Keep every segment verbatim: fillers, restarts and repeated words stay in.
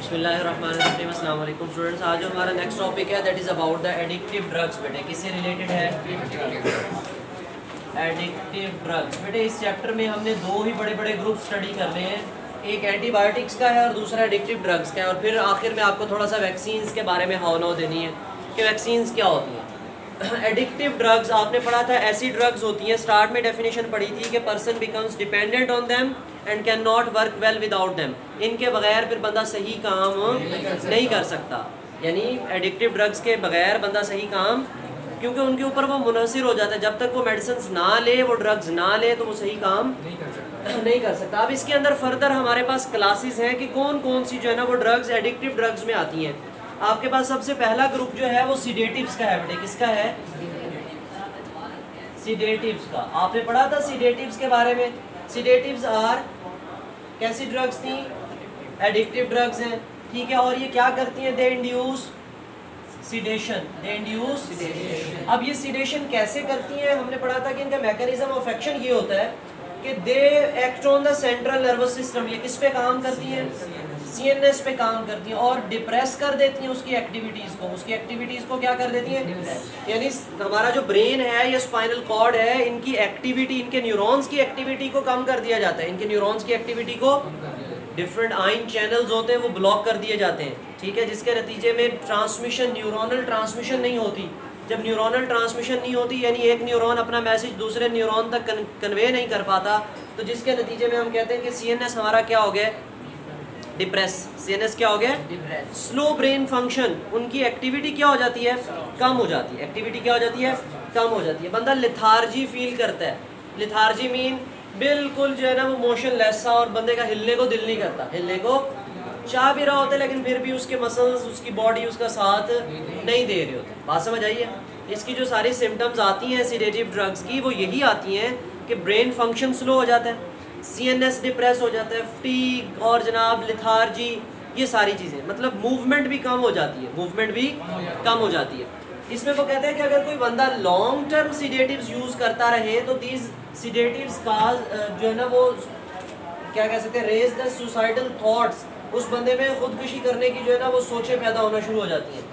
बिस्मिल्लाहिर्रहमानिर्रहीम। अस्सलाम वालेकुम स्टूडेंट्स। आज जो हमारा नेक्स्ट टॉपिक है that is about the addictive drugs. बेटे किससे रिलेटेड है? Addictive drugs. बेटे इस चैप्टर में हमने दो ही बड़े बड़े ग्रुप स्टडी करने हैं, एक एंटीबायोटिक्स का है और दूसरा एडिक्टिव ड्रग्स का है, और फिर आखिर में आपको थोड़ा सा वैक्सीन्स के बारे में हाव देनी है कि वैक्सीन्स क्या होती हैं। एडिक्टिव ड्रग्स आपने पढ़ा था, ऐसी ड्रग्स होती हैं, स्टार्ट में डेफिनेशन पढ़ी थी कि person becomes dependent on them and can not work well without them. इनके बगैर फिर बंदा सही काम नहीं कर सकता, यानी एडिक्टिव ड्रग्स के बगैर बंदा सही काम, क्योंकि उनके ऊपर वो मुनहसिर हो जाता है। जब तक वो मेडिसिन ना ले, वो ड्रग्स ना ले, तो वो सही काम नहीं कर सकता नहीं कर सकता अब इसके अंदर फर्दर हमारे पास क्लासेस हैं कि कौन कौन सी जो है ना वो ड्रग्स एडिक्टिव ड्रग्स में आती हैं। आपके पास सबसे पहला ग्रुप जो है वो सीडेटिव्स का है। बेटे किसका है? सीडेटिव्स का। आपने पढ़ा था सीडेटिव्स के बारे में। सीडेटिव्स आर कैसी ड्रग्स थी? एडिक्टिव ड्रग्स हैं, ठीक है। और ये क्या करती हैं? They induce sedation. They induce sedation. अब ये सीडेशन कैसे करती हैं? हमने पढ़ा था कि इनका मैकेनिज्म ऑफ एक्शन ये होता है कि they act on the central nervous system. ये किस पे काम करती हैं? सीएनएस पे काम करती हैं और डिप्रेस कर देती हैं उसकी एक्टिविटीज़ को। उसकी एक्टिविटीज़ को क्या कर देती हैं? यानी हमारा जो ब्रेन है या स्पाइनल कॉर्ड है, इनकी एक्टिविटी, इनके न्यूरॉन्स की एक्टिविटी को कम कर दिया जाता है। इनके न्यूरॉन्स की एक्टिविटी को, डिफरेंट आइन चैनल्स होते हैं वो ब्लॉक कर दिए जाते हैं, ठीक है, जिसके नतीजे में ट्रांसमिशन, न्यूरोनल ट्रांसमिशन नहीं होती। जब न्यूरोनल ट्रांसमिशन नहीं होती, यानी एक न्यूरॉन अपना मैसेज दूसरे न्यूरॉन तक कन्वे नहीं कर पाता, तो जिसके नतीजे में हम कहते हैं कि सीएनएस हमारा क्या हो गया? डिप्रेस। सीएनएस क्या हो गया? डिप्रेस। स्लो ब्रेन फंक्शन, उनकी एक्टिविटी क्या हो जाती है? कम हो जाती है। एक्टिविटी क्या हो जाती है? कम हो जाती है। बंदा लिथार्जी फील करता है। लिथार्जी मीन बिल्कुल जो है ना वो मोशन लेस सा, और बंदे का हिलने को दिल नहीं करता, हिलने को चाह भी रहा होता है लेकिन फिर भी उसके मसल्स, उसकी बॉडी उसका साथ नहीं दे रहे होते। बात समझ आइए? इसकी जो सारी सिम्टम्स आती हैं सीडेटिव ड्रग्स की, वो यही आती हैं कि ब्रेन फंक्शन स्लो हो जाता है, सीएनएस डिप्रेस हो जाता है, फटीग और जनाब लिथार्जी, ये सारी चीज़ें, मतलब मूवमेंट भी कम हो जाती है, मूवमेंट भी कम हो जाती है। इसमें वो कहते हैं कि अगर कोई बंदा लॉन्ग टर्म सीडेटिव्स यूज़ करता रहे तो दीज सीडेटिव्स का जो है ना वो क्या कह सकते हैं, रेज द सुसाइडल थॉट्स। उस बंदे में खुदकुशी करने की जो है ना वो सोचें पैदा होना शुरू हो जाती हैं।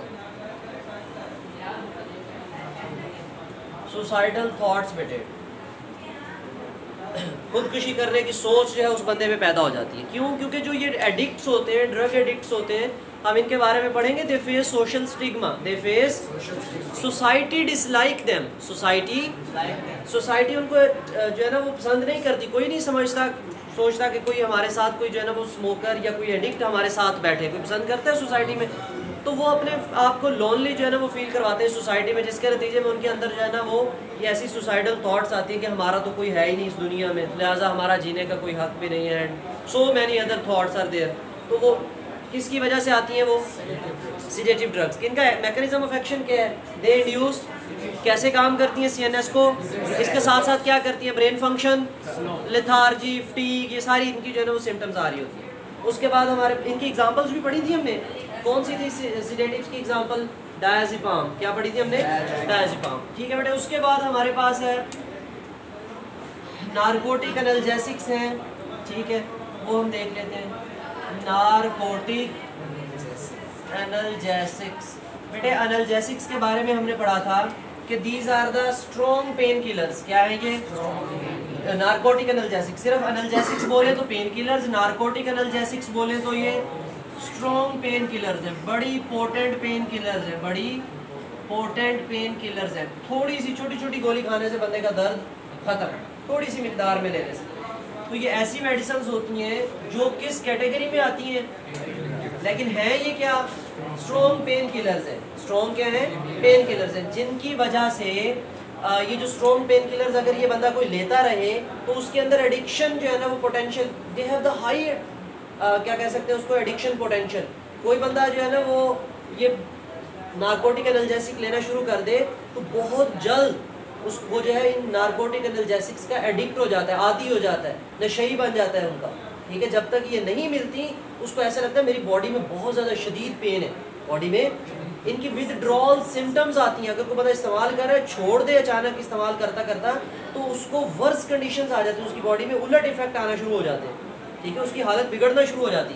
सुसाइडल थॉट्स बेटे, खुदकुशी करने की सोच जो है उस बंदे में पैदा हो जाती है। क्यों? क्योंकि जो ये एडिक्ट्स होते हैं, ड्रग एडिक्ट्स होते हैं, हम इनके बारे में पढ़ेंगे। They face social stigma, they face society dislike them. Society society उनको जो है ना वो पसंद नहीं करती। कोई नहीं समझता, सोचता कि कोई हमारे साथ कोई जो है ना वो स्मोकर या कोई एडिक्ट हमारे साथ बैठे, कोई पसंद करता है सोसाइटी में, तो वो अपने आप को लोनली जो है ना वो फील करवाते हैं सोसाइटी में, जिसके नतीजे में उनके अंदर जो है ना वो ये ऐसी सुसाइडल थॉट्स आती हैं कि हमारा तो कोई है ही नहीं इस दुनिया में, लिहाजा हमारा जीने का कोई हक भी नहीं है, and so many other thoughts are there. तो वो किसकी वजह से आती हैं? वो सीडेटिव ड्रग्स। इनका मैकेनिज्म ऑफ एक्शन क्या है? दे इंड्यूस, कैसे काम करती हैं? सीएनएस को, इसके साथ साथ क्या करती हैं? ब्रेन फंक्शन, लेथार्जी, फटीग, ये सारी इनकी जो है ना वो सिम्टम्स आ रही होती है। उसके बाद हमारे इनकी एग्जांपल्स भी पढ़ी थी हमने। कौन सी थी सीडेटिव्स की एग्जांपल? डायज़ेपाम। क्या पढ़ी थी हमने? डायज़ेपाम, ठीक है बेटे। उसके बाद हमारे पास है नारकोटिक एनाल्जेसिक्स हैं, ठीक है, वो हम देख लेते हैं। नारकोटिक एनाल्जेसिक्स, बेटे एनाल्जेसिक्स के बारे में हमने पढ़ा था कि these are the strong pain killers. क्या है ये? Narcotic analgesics. सिर्फ एनाल्जेसिक्स बोले तो पेन किलर्स, नारकोटिक एनाल्जेसिक्स बोले तो ये स्ट्रॉन्ग पेन किलर्स है, बड़ी पोटेंट पेन किलर्स है, बड़ी पोटेंट पेन किलर्स है। थोड़ी सी छोटी छोटी गोली खाने से बंदे का दर्द खत्म, थोड़ी सी मिकदार में लेने से। तो ये ऐसी मेडिसिन होती हैं जो किस कैटेगरी में आती हैं, लेकिन है ये क्या? स्ट्रॉन्ग पेन किलर्स है। स्ट्रॉन्ग क्या है? पेन किलर्स हैं, जिनकी वजह से आ, ये जो स्ट्रॉन्ग पेन किलर्स अगर ये बंदा कोई लेता रहे तो उसके अंदर एडिक्शन जो है ना वो potential, they have the high, क्या कह सकते हैं उसको, एडिक्शन पोटेंशियल। कोई बंदा जो है ना वो ये नारकोटिक एनाल्जेसिक लेना शुरू कर दे तो बहुत जल्द उस वो जो है इन नारकोटिक एनाल्जेसिक्स का एडिक्ट हो जाता है, आदी हो जाता है, नशई बन जाता है उनका, ठीक है। जब तक ये नहीं मिलती उसको ऐसा लगता है मेरी बॉडी में बहुत ज़्यादा शदीद पेन है, बॉडी में इनकी विदड्रॉल सिम्टम्स आती हैं। अगर कोई बंदा इस्तेमाल कर रहा है, छोड़ दे अचानक इस्तेमाल करता करता, तो उसको वर्स कंडीशंस आ जाती हैं, उसकी बॉडी में उलट इफेक्ट आना शुरू हो जाते हैं, ठीक है, उसकी हालत बिगड़ना शुरू हो जाती है।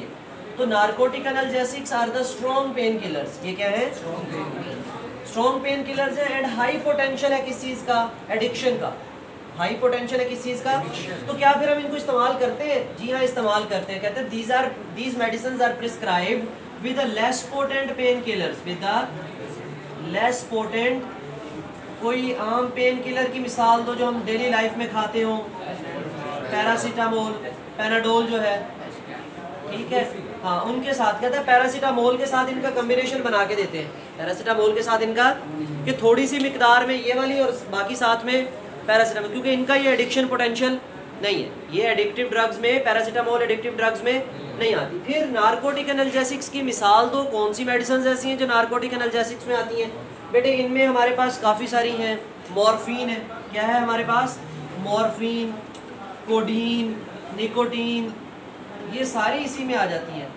तो narcotic analgesics are the strong pain killers. ये क्या है? स्ट्रॉन्ग पेन किलर्स है। एंड हाई पोटेंशियल है किस चीज़ का? एडिक्शन का। हाई पोटेंशियल है किस चीज़ का? तो क्या फिर हम इनको इस्तेमाल करते हैं? जी हाँ, इस्तेमाल करते हैं। कहते हैं these are these medicine are prescribed with a less potent pain killers, with a less potent. कोई आम पेन किलर की मिसाल दो जो हम डेली लाइफ में खाते हो। पैरासीटामोल, पैनाडोल जो है, ठीक है, हाँ, उनके साथ कहते हैं पैरासीटामोल के साथ इनका कम्बिनेशन बना के देते हैं। पैरासीटामोल के साथ इनका कि थोड़ी सी मिकदार में ये वाली और बाकी साथ में पैरासीटामोल, क्योंकि इनका ये एडिक्शन पोटेंशियल नहीं है। ये एडिक्टिव ड्रग्स में, पैरासीटामोल एडिक्टिव ड्रग्स में नहीं आती। फिर नार्कोटिक एनाल्जेसिक्स की मिसाल दो। कौन सी मेडिसिन ऐसी हैं जो नार्कोटिक एनाल्जेसिक्स में आती हैं? बेटे इनमें हमारे पास काफ़ी सारी हैं। मॉर्फिन है। क्या है हमारे पास? मॉर्फिन, कोडीन, निकोटीन, ये सारी इसी में आ जाती हैं।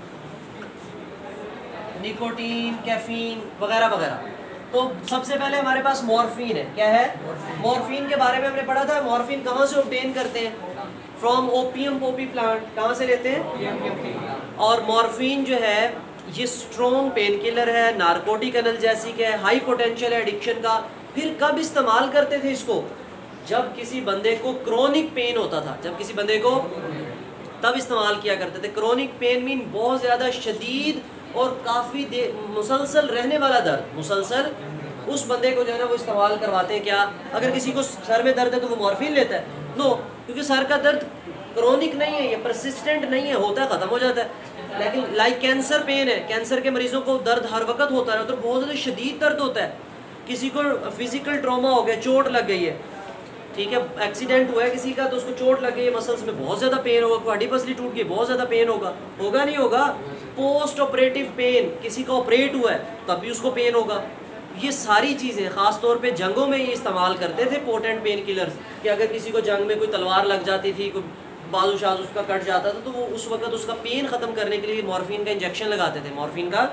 निकोटीन, कैफीन वगैरह वगैरह। तो सबसे पहले हमारे पास मॉर्फिन है। क्या है? मॉर्फिन के बारे में हमने पढ़ा था। मॉर्फिन कहाँ से ऑब्टेन करते हैं? From opium poppy plant. कहाँ से लेते हैं? और मॉर्फिन जो है ये स्ट्रॉन्ग पेन किलर है, नार्कोटिक एनाल्जेसिक है, हाई पोटेंशियल है एडिक्शन का। फिर कब इस्तेमाल करते थे इसको? जब किसी बंदे को क्रोनिक पेन होता था, जब किसी बंदे को, तब इस्तेमाल किया करते थे। क्रोनिक पेन मीन बहुत ज़्यादा शदीद और काफ़ी दे मुसलसल रहने वाला दर्द। मुसलसल उस बंदे को जो है ना वो इस्तेमाल करवाते हैं। क्या? अगर किसी को सर में दर्द है तो वो मॉर्फिन लेता है? नो, क्योंकि सर का दर्द क्रोनिक नहीं है, ये परसिस्टेंट नहीं है, होता है, ख़त्म हो जाता है। लेकिन लाइक कैंसर पेन है, कैंसर के मरीजों को दर्द हर वक्त होता है, तो बहुत ज़्यादा शदीद दर्द होता है। किसी को फिजिकल ट्रॉमा हो गया, चोट लग गई है, ठीक है, एक्सीडेंट हुआ है किसी का, तो उसको चोट लग गई है, मसल्स में बहुत ज़्यादा पेन होगा, हड्डी पसली टूट गई, बहुत ज़्यादा पेन होगा। होगा नहीं होगा? पोस्ट ऑपरेटिव पेन, किसी का ऑपरेट हुआ है तब भी उसको पेन होगा। ये सारी चीज़ें ख़ास तौर पे जंगों में ये इस्तेमाल करते थे पोटेंट पेन किलर्स, कि अगर किसी को जंग में कोई तलवार लग जाती थी, कोई बाजू शाज उसका कट जाता था, तो वो उस वक्त उसका पेन ख़त्म करने के लिए मॉर्फिन का इंजेक्शन लगाते थे, मॉर्फिन का।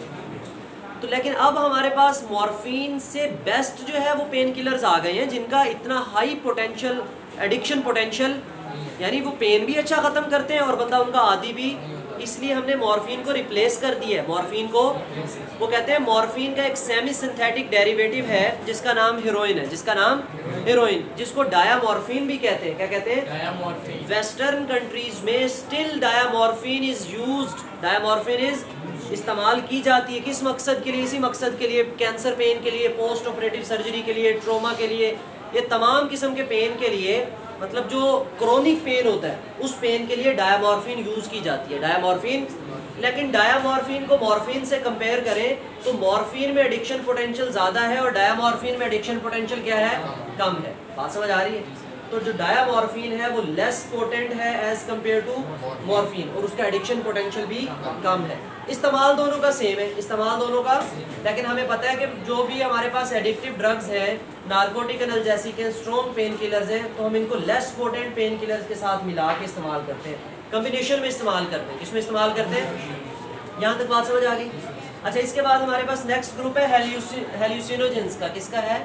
तो लेकिन अब हमारे पास मॉर्फिन से बेस्ट जो है वो पेन किलर्स आ गए हैं, जिनका इतना हाई पोटेंशियल एडिक्शन पोटेंशियल, यानी वो पेन भी अच्छा ख़त्म करते हैं और बंदा उनका आदी भी। इसलिए हमने मॉर्फिन को रिप्लेस कर दिया है। मॉर्फिन को, वो कहते हैं मॉर्फिन का एक सेमी सिंथेटिक डेरिवेटिव है जिसका नाम हेरोइन है, जिसका नाम हेरोइन, जिसको डायामॉर्फिन भी कहते हैं। क्या कहते हैं? डायामॉर्फिन। वेस्टर्न कंट्रीज में still diamorphine is used. Diamorphine is इस्तेमाल की जाती है किस मकसद के लिए? इसी मकसद के लिए, कैंसर पेन के लिए, पोस्ट ऑपरेटिव सर्जरी के लिए, ट्रोमा के लिए, ये तमाम किस्म के पेन के लिए, मतलब जो क्रोनिक पेन होता है उस पेन के लिए डायामॉर्फिन यूज़ की जाती है, डायामॉर्फिन। लेकिन डायामॉर्फिन को मॉर्फिन से कंपेयर करें तो मॉर्फिन में एडिक्शन पोटेंशियल ज़्यादा है और डायामॉर्फिन में एडिक्शन पोटेंशियल क्या है? कम है। बात समझ आ रही है? तो जो डायामॉर्फिन है वो लेस पोटेंट है एज कम्पेयर टू मॉर्फिन, और उसका एडिक्शन पोटेंशियल भी कम है। इस्तेमाल दोनों का सेम है, इस्तेमाल दोनों का, लेकिन हमें पता है कि जो भी हमारे पास एडिक्टिव ड्रग्स हैं, नार्कोटिक एनाल्जेसिक हैं, स्ट्रॉन्ग पेन किलर्स हैं, तो हम इनको लेस पोटेंट पेन किलर्स के साथ मिला के इस्तेमाल करते हैं, कम्बिनेशन में इस्तेमाल करते हैं। किसमें इस्तेमाल करते हैं? यहाँ तक बात समझ आ गई? अच्छा, इसके बाद हमारे पास नेक्स्ट ग्रुप है हेल्यूसिनोजेंस का। किसका है?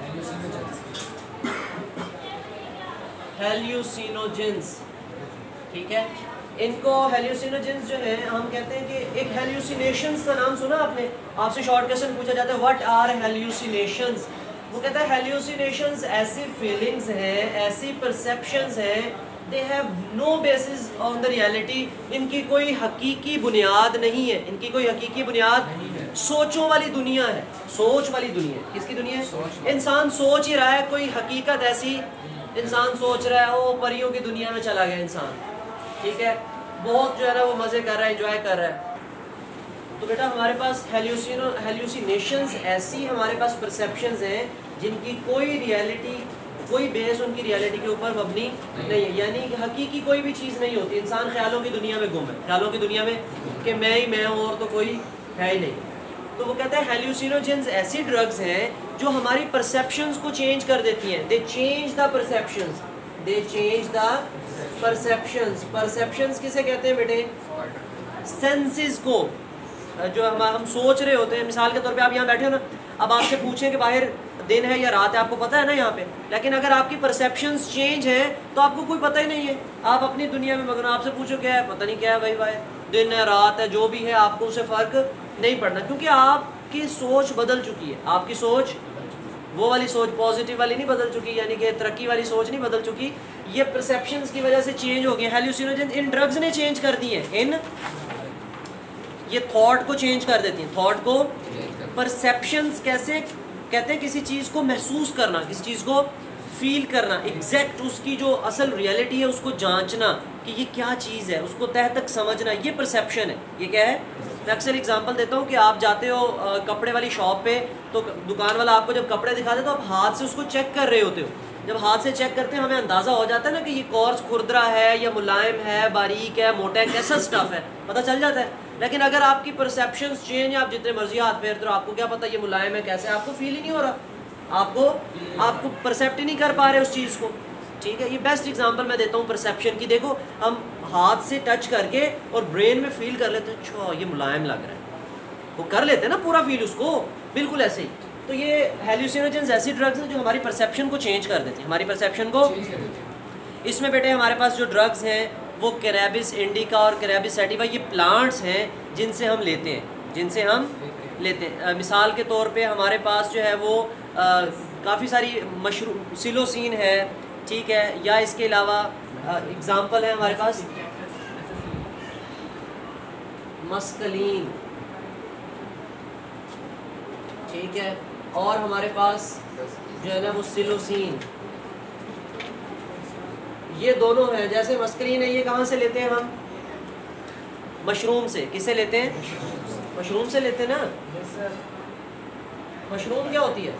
हेल्यूसिनोजेंस, ठीक है। इनको हेल्यूसिनोजेंस जो है हम कहते हैं कि एक हेल्यूसिनेशंस का नाम सुना आपने? आपसे शॉर्ट क्वेश्चन पूछा जाता है व्हाट आर हेल्यूसिनेशंस? वो कहता है हेल्यूसिनेशंस ऐसी फीलिंग्स हैं, ऐसी परसेप्शंस हैं, they have no basis on the reality, इनकी कोई हकीकी बुनियाद नहीं है, इनकी कोई हकीकी बुनियाद, सोचों वाली दुनिया है, सोच वाली दुनिया। किसकी दुनिया है? इंसान सोच ही रहा है, कोई हकीकत ऐसी, इंसान सोच रहा है ओ परियों की दुनिया में चला गया इंसान, ठीक है, बहुत जो है ना वो मज़े कर रहा है, एंजॉय कर रहा है। तो बेटा हमारे पास हेल्यूसिनो हेल्यूसिनेशंस ऐसी हमारे पास परसेप्शंस हैं जिनकी कोई रियलिटी, कोई बेस उनकी रियलिटी के ऊपर मबनी नहीं है, यानी हकीकी कोई भी चीज़ नहीं होती। इंसान ख्यालों की दुनिया में गुम है, ख्यालों की दुनिया में कि मैं ही मैं हूँ और तो कोई है ही नहीं। तो वो कहता है हेल्यूसिनोजेंस ऐसी ड्रग्स हैं जो हमारी परसेप्शंस को चेंज कर देती हैं। They change the perceptions, they change the perceptions. Perceptions किसे कहते हैं बेटे? सेंसेस को, जो हम हम सोच रहे होते हैं। मिसाल के तौर पे आप यहाँ बैठे हो ना, अब आपसे पूछें कि बाहर दिन है या रात है, आपको पता है ना यहाँ पे, लेकिन अगर आपकी परसेप्शंस चेंज हैं तो आपको कोई पता ही नहीं है, आप अपनी दुनिया में मगन। आपसे पूछो क्या है, पता नहीं क्या है भाई भाई, दिन है रात है जो भी है आपको उसे फ़र्क नहीं पड़ना, क्योंकि आपकी सोच बदल चुकी है। आपकी सोच वो वाली सोच पॉजिटिव वाली नहीं बदल चुकी, यानी कि तरक्की वाली सोच नहीं बदल चुकी, ये परसेप्शंस की वजह से चेंज हो गए। हेलुसिनोजन इन ड्रग्स ने चेंज कर दी है, इन ये थॉट को चेंज कर देती हैं, थॉट को। परसेप्शंस कैसे कहते हैं? किसी चीज़ को महसूस करना, किसी चीज़ को फील करना, एग्जैक्ट उसकी जो असल रियलिटी है उसको जांचना कि ये क्या चीज़ है, उसको तह तक समझना, ये परसेप्शन है। ये क्या है? मैं अक्सर एग्जांपल देता हूँ कि आप जाते हो आ, कपड़े वाली शॉप पे, तो दुकान वाला आपको जब कपड़े दिखा दे तो आप हाथ से उसको चेक कर रहे होते हो। जब हाथ से चेक करते हैं हमें अंदाज़ा हो जाता है ना कि ये कॉर्स खुरदरा है या मुलायम है, बारीक है, मोटा है, कैसा स्टफ़ है, पता चल जाता है। लेकिन अगर आपकी परसेप्शंस चेंज, आप जितने मर्जी हाथ फेरते हो, आपको क्या पता ये मुलायम है कैसे, आपको फील ही नहीं हो रहा, आपको आपको परसेप्ट ही नहीं कर पा रहे उस चीज़ को। ठीक है, ये बेस्ट एग्जांपल मैं देता हूँ परसेप्शन की। देखो हम हाथ से टच करके और ब्रेन में फील कर लेते हैं, अच्छा ये मुलायम लग रहा है, वो कर लेते हैं ना पूरा फील उसको, बिल्कुल ऐसे ही। तो ये हेलुसिनोजेंस ऐसी ड्रग्स हैं जो हमारी परसेप्शन को चेंज कर देती हैं, हमारी परसेप्शन को। इसमें बेटे हमारे पास जो ड्रग्स हैं वो कैनबिस इंडिका और कैनबिस सैटिवा, ये प्लांट्स हैं जिनसे हम लेते हैं, जिनसे हम लेते हैं। मिसाल के तौर पे हमारे पास जो है वो काफ़ी सारी मशरूम सिलोसिन है, ठीक है, या इसके अलावा एग्ज़ाम्पल है हमारे पास मस्कलीन, ठीक है, और हमारे पास जो है ना वो सिलोसिन, ये दोनों हैं। जैसे मस्कलीन है, ये कहाँ से लेते हैं हम? मशरूम से। किसे लेते हैं? मशरूम से लेते हैं ना। मशरूम क्या होती है?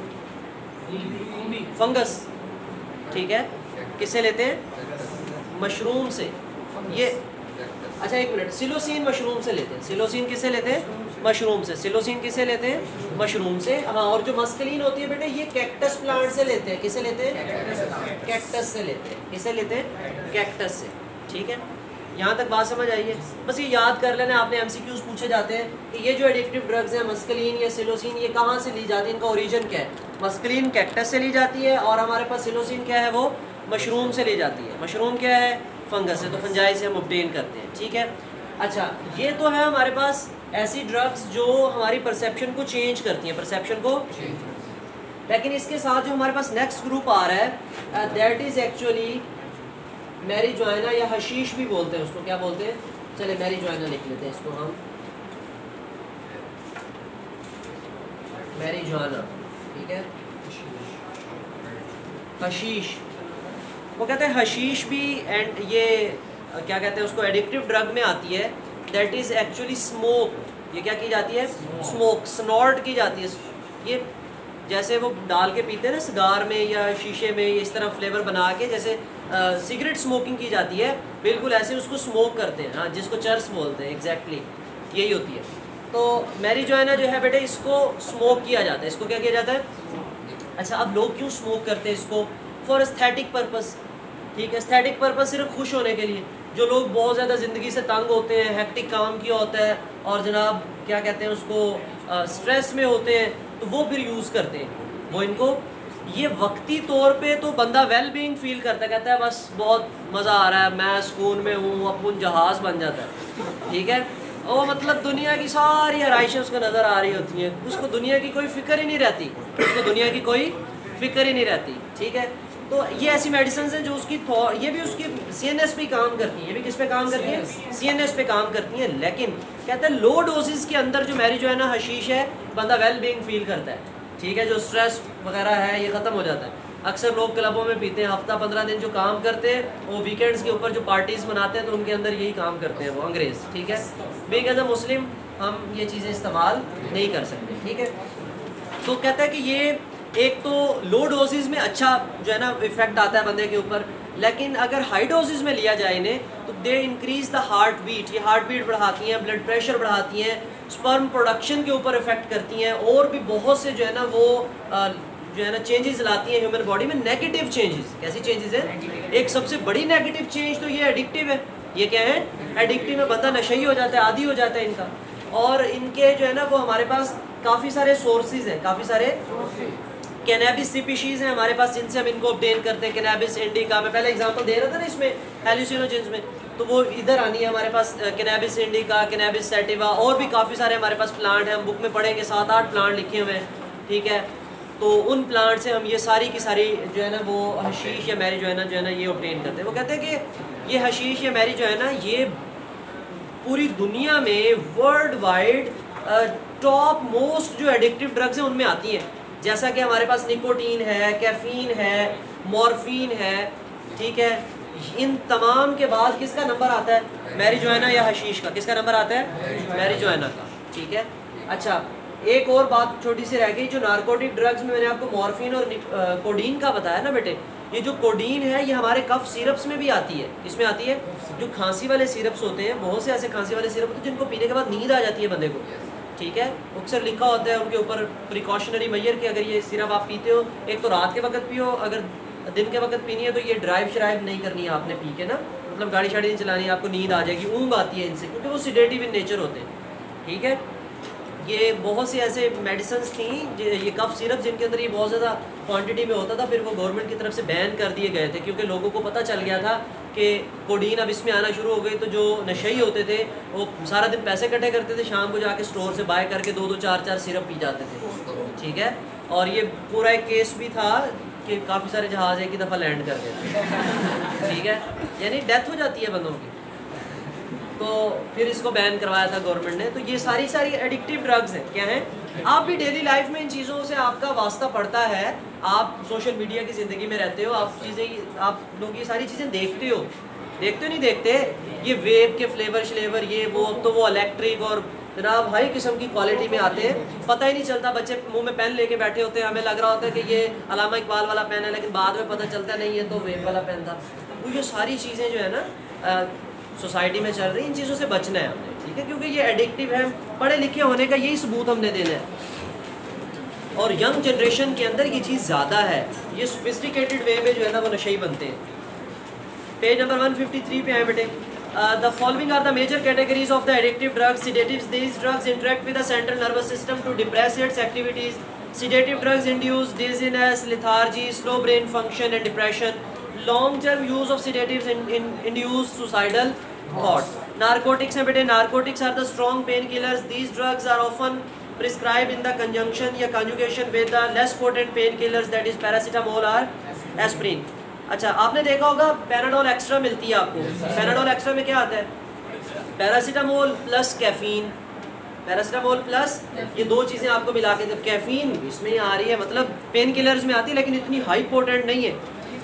फंगस, ठीक है। किससे लेते हैं? मशरूम से। ये अच्छा एक मिनट, सिलोसिन मशरूम से लेते हैं। सिलोसिन किससे लेते हैं? मशरूम से। सिलोसिन किससे लेते हैं? मशरूम से। हाँ, और जो मस्कलीन होती है बेटे ये कैक्टस प्लांट से लेते हैं। किससे लेते हैं? कैक्टस से लेते हैं। किससे लेते हैं? कैक्टस से। ठीक है, यहाँ तक बात समझ आई है? बस ये याद कर लेना, आपने एमसीक्यूज पूछे जाते हैं कि ये जो एडिक्टिव ड्रग्स हैं मस्कलीन या सिलोसिन, ये कहाँ से ली जाती है, इनका ओरिजिन क्या है? मस्कलीन कैक्टस से ली जाती है और हमारे पास सिलोसिन क्या है, वो मशरूम से ली जाती है। मशरूम क्या है? फंगस है, तो फंजाई से हम ऑब्टेन करते हैं। ठीक है, अच्छा ये तो है हमारे पास ऐसी ड्रग्स जो हमारी परसेप्शन को चेंज करती हैं, परसेप्शन को। लेकिन इसके साथ जो हमारे पास नेक्स्ट ग्रुप आ रहा है दैट इज़ एक्चुअली मैरिजुआना, या हशीश भी बोलते हैं उसको। क्या बोलते हैं? चले मैरिजुआना लिख लेते हैं इसको हम, मैरिजुआना, ठीक है। हशीश, वो कहते हैं हशीश भी, एंड ये क्या कहते हैं उसको, एडिक्टिव ड्रग में आती है। That is actually smoke. ये क्या की जाती है? स्मोक, स्नॉर्ट की जाती है। ये जैसे वो डाल के पीते हैं ना सिगार में या शीशे में, इस तरह फ्लेवर बना के, जैसे सिगरेट स्मोकिंग की जाती है, बिल्कुल ऐसे उसको स्मोक करते हैं। हाँ, जिसको चर्स बोलते हैं, एग्जैक्टली यही होती है। तो मैरिजुआना जो है बेटे इसको स्मोक किया जाता है। इसको क्या किया जाता है? अच्छा, अब लोग क्यों स्मोक करते हैं इसको? For aesthetic purpose. ठीक है, एस्थेटिक पर्पस, सिर्फ खुश होने के लिए। जो लोग बहुत ज़्यादा ज़िंदगी से तंग होते हैं, हेक्टिक काम किया होता है और जनाब क्या कहते हैं उसको, स्ट्रेस में होते हैं, तो वो फिर यूज़ करते हैं वो इनको। ये वक्ती तौर पे तो बंदा वेल बीइंग फील करता है, कहता है बस बहुत मज़ा आ रहा है, मैं सुकून में हूँ, अपन जहाज़ बन जाता है। ठीक है, और मतलब दुनिया की सारी आराइशें उसको नज़र आ रही होती हैं, उसको दुनिया की कोई फ़िक्र ही नहीं रहती, उसको दुनिया की कोई फ़िक्र ही नहीं रहती। ठीक है, तो ये ऐसी मेडिसिन हैं जो उसकी ये भी उसकी सीएनएस पे काम करती हैं। ये भी किस पे काम करती हैं? सीएनएस पे काम करती हैं। लेकिन कहते हैं लो डोजेस के अंदर जो मैरिजुआना हशीश है, बंदा वेल बीइंग फील करता है। ठीक है, जो स्ट्रेस वगैरह है ये ख़त्म हो जाता है। अक्सर लोग क्लबों में पीते हैं, हफ्ता पंद्रह दिन जो काम करते हैं, वो वीकेंड्स के ऊपर जो पार्टीज़ मनाते हैं तो उनके अंदर यही काम करते हैं वो अंग्रेज़। ठीक है, बीइंग एज अ मुस्लिम हम ये चीज़ें इस्तेमाल नहीं कर सकते। ठीक है, तो कहता है कि ये एक तो लो डोजेस में अच्छा जो है ना इफेक्ट आता है बंदे के ऊपर, लेकिन अगर हाई डोजेस में लिया जाए इन्हें तो they increase the heart beat. ये हार्ट बीट बढ़ाती हैं, ब्लड प्रेशर बढ़ाती हैं, स्पर्म प्रोडक्शन के ऊपर इफेक्ट करती हैं, और भी बहुत से जो है ना वो आ, जो है ना चेंजेस लाती हैं ह्यूमन बॉडी में, नेगेटिव चेंजेस। कैसी चेंजेस हैं? एक सबसे बड़ी नेगेटिव चेंज तो ये एडिक्टिव है। ये क्या है? एडिक्टिव में बंदा नशई हो जाता है, आदी हो जाता है इनका। और इनके जो है ना वो हमारे पास काफ़ी सारे सोर्सेज हैं, काफ़ी सारे कैनबिस स्पीशीज़ हैं हमारे पास जिनसे हम इनको ऑब्टेन करते हैं। कैनबिस इंडिका, मैं पहले एग्जांपल दे रहा था ना इसमें हेलुसिनोजेंस में, तो वो इधर आनी है हमारे पास, कैनबिस इंडिका, कैनबिस सैटिवा, और भी काफ़ी सारे हमारे पास प्लांट हैं, हम बुक में पढ़ेंगे, सात आठ प्लांट लिखे हुए हैं, ठीक है। तो उन प्लांट से हम ये सारी की सारी जो है ना वो हशीश या मैरी जो है ना जो है ना ये ऑब्टेन करते हैं। वो कहते हैं कि ये हशीश या मैरी जो है ना ये पूरी दुनिया में वर्ल्ड वाइड टॉप मोस्ट जो एडिक्टिव ड्रग्स हैं उनमें आती हैं। जैसा कि हमारे पास निकोटीन है, कैफीन है, मॉर्फिन है, ठीक है। इन तमाम के बाद किसका नंबर आता है? मैरिजुआना या हशीश का। किसका नंबर आता है? मैरिजुआना का, ठीक है। अच्छा, एक और बात छोटी सी रह गई, जो नारकोटिक ड्रग्स में मैंने आपको मॉर्फिन और कोडीन का बताया ना बेटे, ये जो कोडीन है ये हमारे कफ सिरप्स में भी आती है। इसमें आती है जो खांसी वाले सिरप्स होते हैं, बहुत से ऐसे खांसी वाले सिरप होते हैं जिनको पीने के बाद नींद आ जाती है बंदे को, ठीक है। अक्सर लिखा होता है उनके ऊपर प्रिकॉशनरी मेजर कि अगर ये सिरप आप पीते हो, एक तो रात के वक्त पियो, अगर दिन के वक्त पीनी है तो ये ड्राइव श्राइव नहीं करनी है आपने पी के ना, मतलब गाड़ी शाड़ी नहीं चलानी है, आपको नींद आ जाएगी, ऊँग आती है इनसे, क्योंकि वो सिडेटिव इन नेचर होते हैं, ठीक है। ये बहुत सी ऐसे मेडिसिन थी, ये कफ सिरप जिनके अंदर ये बहुत ज़्यादा क्वांटिटी में होता था, फिर वो गवर्नमेंट की तरफ से बैन कर दिए गए थे, क्योंकि लोगों को पता चल गया था कि कोडीन अब इसमें आना शुरू हो गई। तो जो नशेई होते थे वो सारा दिन पैसे इकट्ठे करते थे, शाम को जाके स्टोर से बाय करके दो दो चार चार सिरप पी जाते थे, ठीक है। और ये पूरा एक केस भी था कि काफ़ी सारे जहाज़ एक ही दफ़ा लैंड कर देते, ठीक है, यानी डेथ हो जाती है बंदों की। तो फिर इसको बैन करवाया था गवर्नमेंट ने। तो ये सारी सारी एडिक्टिव ड्रग्स हैं, क्या हैं? आप भी डेली लाइफ में इन चीज़ों से आपका वास्ता पड़ता है, आप सोशल मीडिया की ज़िंदगी में रहते हो, आप चीज़ें आप लोग ये सारी चीज़ें देखते हो, देखते हो नहीं देखते? ये वेब के फ्लेवर श्लेवर ये वो, अब तो वो इलेक्ट्रिक और जनाब हाई किस्म की क्वालिटी में आते हैं, पता ही नहीं चलता। बच्चे मुंह में पेन लेके बैठे होते हैं, हमें लग रहा होता है कि ये अलामा इकबाल वाला पेन है, लेकिन बाद में पता चलता नहीं है तो वेब वाला पेन था। तो ये सारी चीज़ें जो है ना सोसाइटी में चल रही, इन चीज़ों से बचना है हमने, ठीक है, क्योंकि ये एडिक्टिव है। पढ़े लिखे होने का यही सबूत हमने देना है, और यंग जनरेशन के अंदर ये चीज़ ज़्यादा है, ये सोफिस्टिकेटेड वे में जो है ना वो नशे बनते हैं। Page number one fifty three पे है बेटे। The following are the major categories of the addictive drugs. Sedatives, these drugs interact with the central nervous system to depress its activities. Sedative drugs induce dizziness, lethargy, slow brain function and depression. Long-term use of sedatives in, in, induce suicidal thoughts. Narcotics हैं बेटे, narcotics are the strong painkillers. These drugs are often prescribed in the conjunction या conjugation with the less potent painkillers, that is paracetamol or aspirin. अच्छा, आपने देखा होगा paradol extra मिलती है आपको। पैराडोल एक्स्ट्रा में क्या आता है? Paracetamol plus caffeine, paracetamol plus ये दो चीज़ें आपको मिला के, जब कैफीन इसमें आ रही है, मतलब पेन किलर्स में आती है लेकिन इतनी हाई पोटेंट नहीं है।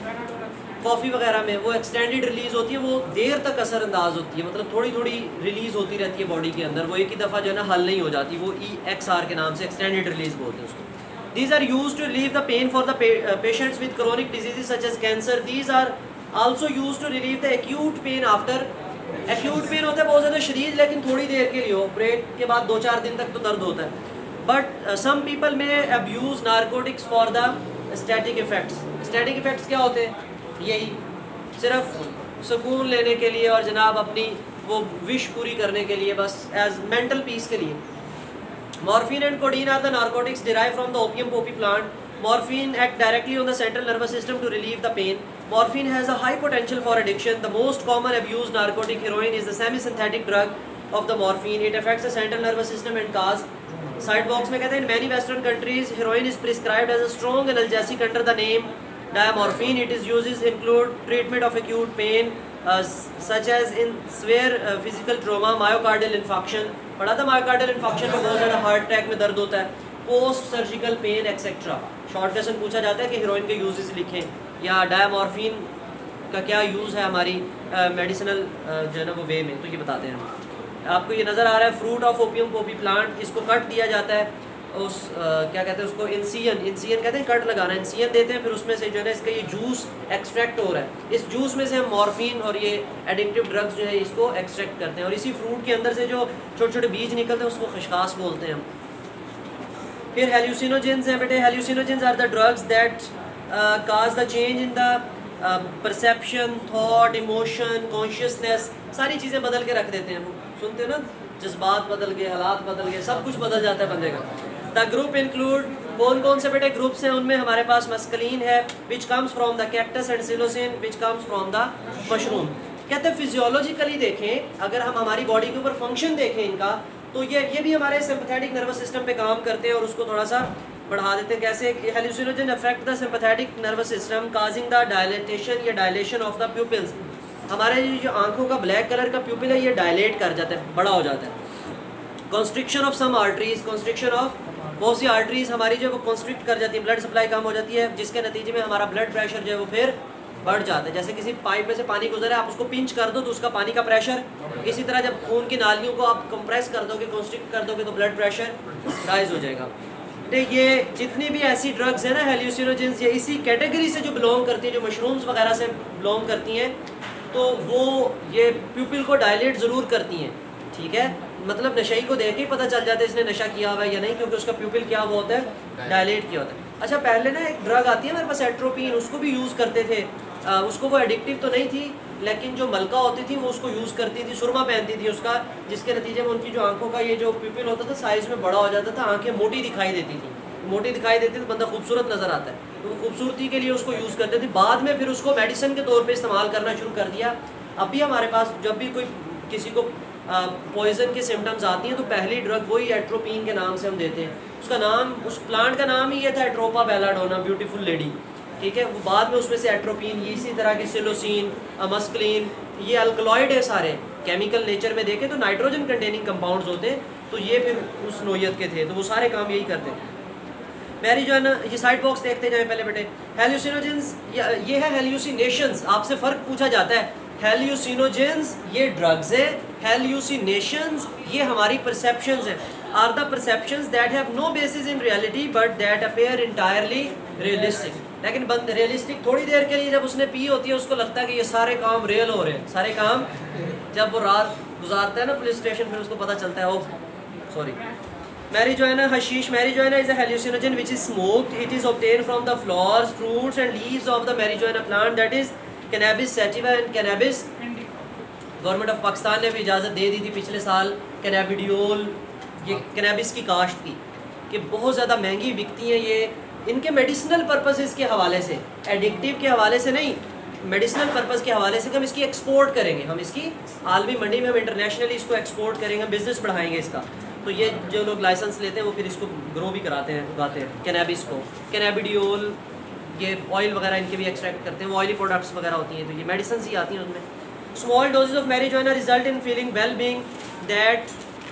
कॉफ़ी वगैरह में वो एक्सटेंडेड रिलीज़ होती है, वो देर तक असरअंदाज होती है, मतलब थोड़ी थोड़ी रिलीज़ होती रहती है बॉडी के अंदर, वो एक ही दफ़ा जो है ना हल नहीं हो जाती, वो ई एक्स आर के नाम से एक्सटेंडेड रिलीज़ बोलते हैं उसको। These are used to relieve the pain for the pa patients with chronic diseases such as cancer. These are also used to relieve the acute pain after. Acute pain होता है बहुत ज़्यादा शदीद, लेकिन थोड़ी देर के लिए हो, ब्रेक के बाद दो चार दिन तक तो दर्द होता है। But uh, some people may abuse narcotics for the static effects. Static effects क्या होते हैं? यही सिर्फ सुकून लेने के लिए और जनाब अपनी वो विश पूरी करने के लिए, बस एज मेंटल पीस के लिए। Morphine and codeine are the narcotics derived from the opium poppy plant. Morphine act directly on the central nervous system to relieve the pain. Morphine has a high potential for addiction. The most common abused narcotic, heroin, is the semi-synthetic drug of the morphine. It affects the central nervous system and cause sidewalks में कहते हैं in many western countries heroin is prescribed as a strong analgesic under the name diamorphine. It is uses include treatment of acute pain uh, such as in severe uh, physical trauma, myocardial infarction. पढ़ा था myocardial infection में बहुत ज़्यादा heart attack में दर्द होता है, post surgical pain etcetera. Short question पूछा जाता है कि हीरोइन के यूजेस लिखें या डायमॉर्फिन का क्या यूज़ है हमारी मेडिसिनल uh, जो है ना वो वे में, तो ये बताते हैं हम। आपको ये नज़र आ रहा है fruit of opium poppy plant, इसको कट दिया जाता है, उस uh, क्या कहते हैं उसको इंसियन, इंसियन कहते हैं कट लगाना, इंसियन देते हैं, फिर उसमें से जो है ना इसका ये जूस एक्सट्रैक्ट हो रहा है, इस जूस में से हम मॉर्फिन और ये एडिक्टिव ड्रग्स जो है इसको एक्सट्रैक्ट करते हैं, और इसी फ्रूट के अंदर से जो छोटे छोटे बीज निकलते हैं उसको खशखास बोलते हैं हम। फिर हेल्यूसिनोजेंस हैं बेटे। Hallucinogens are the drugs that cause the change in the perception, thought, emotion, consciousness, सारी चीज़ें बदल के रख देते हैं हम। सुनते हो ना, जज्बात बदल गए, हालात बदल गए, सब कुछ बदल जाता है बंदे का। द ग्रुप इंक्लूड, कौन कौन से बेटे ग्रुप्स हैं उनमें? हमारे पास मस्कलीन है which comes from the cactus, and psilocin which comes from the mushroom. कहते हैं फिजियोलॉजिकली देखें, अगर हम हमारी बॉडी के ऊपर फंक्शन देखें इनका, तो ये ये भी हमारे सिंपैथेटिक नर्वस सिस्टम पे काम करते हैं और उसको थोड़ा सा बढ़ा देते हैं। कैसे? Hallucinogen affect the sympathetic nervous system causing the dilatation या डायलेशन ऑफ द प्यूपिल्स। हमारे जो आंखों का ब्लैक कलर का प्यूपिल है ये डायलेट कर जाता है, बड़ा हो जाता है। Constriction of some arteries, constriction of बहुत सी आर्टरीज हमारी जो वो कॉन्स्ट्रिक्ट कर जाती है, ब्लड सप्लाई कम हो जाती है, जिसके नतीजे में हमारा ब्लड प्रेशर जो है वो फिर बढ़ जाता है। जैसे किसी पाइप में से पानी गुजर है, आप उसको पिंच कर दो तो उसका पानी का प्रेशर, इसी तरह जब खून की नालियों को आप कंप्रेस कर दोगे, कॉन्स्ट्रिक्ट कर दोगे तो ब्लड प्रेशर राइज हो जाएगा। तो ये जितनी भी ऐसी ड्रग्स हैं ना हेल्यूसिनोजेंस, ये इसी कैटेगरी से जो बिलोंग करती हैं, जो मशरूम्स वगैरह से बिलोंग करती हैं, तो वो ये प्यूपिल को डायलेट ज़रूर करती हैं। ठीक है, मतलब नशेई को देख के ही पता चल जाता है इसने नशा किया हुआ है या नहीं, क्योंकि उसका प्यूपिल क्या हुआ होता है, डायलेट किया होता है। अच्छा, पहले ना एक ड्रग आती है मेरे पास एट्रोपिन, उसको भी यूज़ करते थे। आ, उसको वो एडिक्टिव तो नहीं थी, लेकिन जो मलका होती थी वो उसको यूज़ करती थी, सुरमा पहनती थी उसका, जिसके नतीजे में उनकी जो आंखों का ये जो प्यूपिल होता था साइज़ में बड़ा हो जाता था, आंखें मोटी दिखाई देती थी। मोटी दिखाई देती तो बंदा खूबसूरत नज़र आता है, तो वो खूबसूरती के लिए उसको यूज़ करते थे। बाद में फिर उसको मेडिसिन के तौर पे इस्तेमाल करना शुरू कर दिया। अभी हमारे पास जब भी कोई किसी को पॉइजन के सिम्टम्स आती हैं तो पहली ड्रग वही एट्रोपिन के नाम से हम देते हैं। उसका नाम, उस प्लांट का नाम ही ये था एट्रोपा बेलाडोना, ब्यूटीफुल लेडी। ठीक है, वो बाद में उसमें से एट्रोपिन, ये इसी तरह के सिलोसिन, अमस्क्लिन, ये अल्कलॉइड है सारे, केमिकल नेचर में देखें तो नाइट्रोजन कंटेनिंग कंपाउंड्स होते हैं, तो ये फिर उस नोयत के थे, तो वो सारे काम यही करते हैं। मेरी जो है ना, ये साइड बॉक्स देखते जाए पहले बेटे। हेल्यूसिनोजेंस ये है, हेल्यूसिनेशंस आपसे फ़र्क पूछा जाता है। हेल्यूसिनोजेंस ये ड्रग्स है, हेल्यूसिनेशंस ये हमारी परसेप्शंस हैं। Are the perceptions that have no basis in reality but that appear entirely realistic. लेकिन बंद रियलिस्टिक थोड़ी देर के लिए जब उसने पी होती है उसको लगता है कि ये सारे काम रियल हो रहे हैं, सारे काम। जब वो रात गुजारता है ना पुलिस स्टेशन, फिर उसको पता चलता है, oh sorry. Marijuana, hashish, marijuana is a hallucinogen which is smoked. It is obtained from the flowers, fruits and leaves of the marijuana plant, that is cannabis sativa and cannabis। Government of Pakistan ने भी इजाज़त दे दी थी पिछले साल cannabidiol, ये cannabis की काश्त की, कि बहुत ज़्यादा महंगी बिकती हैं ये इनके मेडिसिनल पर्पसेस के हवाले से, एडिक्टिव के हवाले से नहीं, मेडिसिनल पर्पस के हवाले से। हम इसकी एक्सपोर्ट करेंगे, हम इसकी आलमी मंडी में हम इंटरनेशनली इसको एक्सपोर्ट करेंगे, बिज़नेस बढ़ाएंगे इसका। तो ये जो लोग लाइसेंस लेते हैं वो फिर इसको ग्रो भी कराते हैं, उगाते हैं कैनाबिस को। कैनाबिडियोल, ये ऑयल वगैरह इनके भी एक्सट्रैक्ट करते हैं, वो ऑयली प्रोडक्ट्स वगैरह होती हैं, तो ये मेडिसिन ही आती हैं उनमें। Small doses of marijuana result in feeling well being that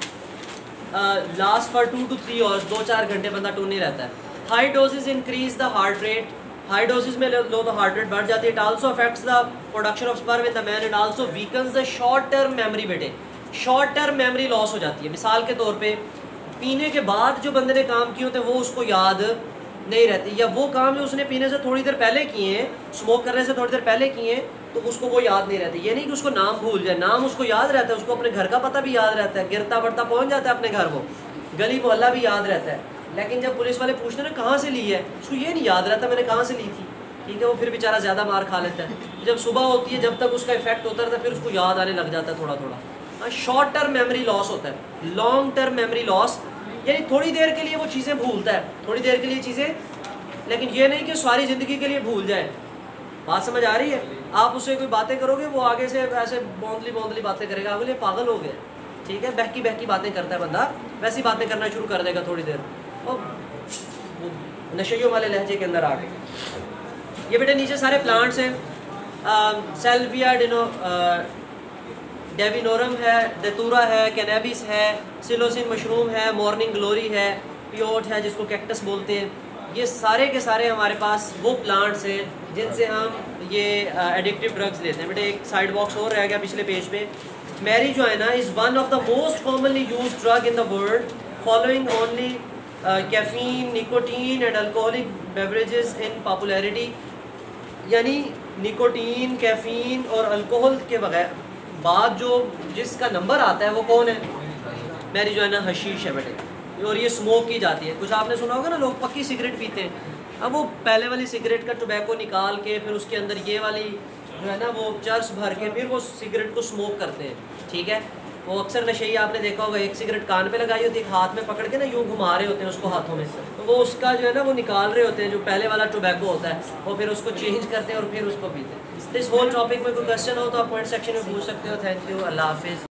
last for two two three hours, दो चार घंटे बंदा टू नहीं रहता है। High doses increase the heart rate, high doses में लो तो हार्ट रेट बढ़ जाती है। It also affects the production of sperm in the man and also weakens the short term memory. बेटे शॉर्ट टर्म मेमोरी लॉस हो जाती है। मिसाल के तौर पे पीने के बाद जो बंदे ने काम किए होते हैं वो उसको याद नहीं रहते, या वो काम जो उसने पीने से थोड़ी देर पहले किए हैं, स्मोक करने से थोड़ी देर पहले किए हैं, तो उसको वो याद नहीं रहते। ये नहीं कि उसको नाम भूल जाए, नाम उसको याद रहता है, उसको अपने घर का पता भी याद रहता है, गिरता बढ़ता पहुँच जाता है अपने घर, वो गली मोहल्ला भी याद रहता है। लेकिन जब पुलिस वाले पूछते हैं ना कहाँ से ली है, उसको ये नहीं याद रहता मैंने कहाँ से ली थी। ठीक है, वो फिर बेचारा ज़्यादा मार खा लेता है। जब सुबह होती है, जब तक उसका इफेक्ट होता रहता है, फिर उसको याद आने लग जाता है थोड़ा थोड़ा। शॉर्ट टर्म मेमोरी लॉस होता है, लॉन्ग टर्म मेमोरी लॉस यानी थोड़ी देर के लिए वो चीज़ें भूलता है, थोड़ी देर के लिए चीज़ें, लेकिन ये नहीं कि सारी ज़िंदगी के लिए भूल जाए। बात समझ आ रही है? आप उससे कोई बातें करोगे वो आगे से ऐसे बौंदली बौंदली बातें करेगा, बोले पागल हो गए। ठीक है, बहकी बहकी बातें करता है बंदा, वैसी बातें करना शुरू कर देगा थोड़ी देर, और नशेयों वाले लहजे के अंदर आके। ये बेटे नीचे सारे प्लांट्स हैं, सेल्विया डिनो डेविनोरम है, दतूरा है, कैनाबिस है, सिलोसिन मशरूम है, मॉर्निंग ग्लोरी है, पियोट है जिसको कैक्टस बोलते हैं। ये सारे के सारे हमारे पास वो प्लांट्स हैं जिनसे हम ये एडिक्टिव ड्रग्स लेते हैं। बेटे एक साइड बॉक्स और रह गया पिछले पेज पे। Marijuana is one of the most commonly used drug in the world, following only caffeine, nicotine and alcoholic beverages in popularity. यानी निकोटीन, कैफीन और अल्कोहल के बगैर बाद जो जिसका नंबर आता है वो कौन है? मैरिजुआना, हशीश है बेटे, और ये स्मोक की जाती है। कुछ आपने सुना होगा ना, लोग पक्की सिगरेट पीते हैं, अब वो पहले वाली सिगरेट का टोबैको निकाल के फिर उसके अंदर ये वाली जो है ना वो चर्स भर के फिर वो सिगरेट को स्मोक करते हैं। ठीक है, वो अक्सर नशेई आपने देखा होगा, एक सिगरेट कान पे लगाई होती है, एक हाथ में पकड़ के ना यूँ घुमा रहे होते हैं उसको हाथों में, तो वो उसका जो है ना वो निकाल रहे होते हैं, जो पहले वाला टोबैको होता है, वो फिर उसको चेंज करते हैं और फिर उसको पीते हैं। इस होल टॉपिक में कोई क्वेश्चन हो तो आप कमेंट सेक्शन में पूछ सकते हो। थैंक यू, अल्लाह हाफिज़।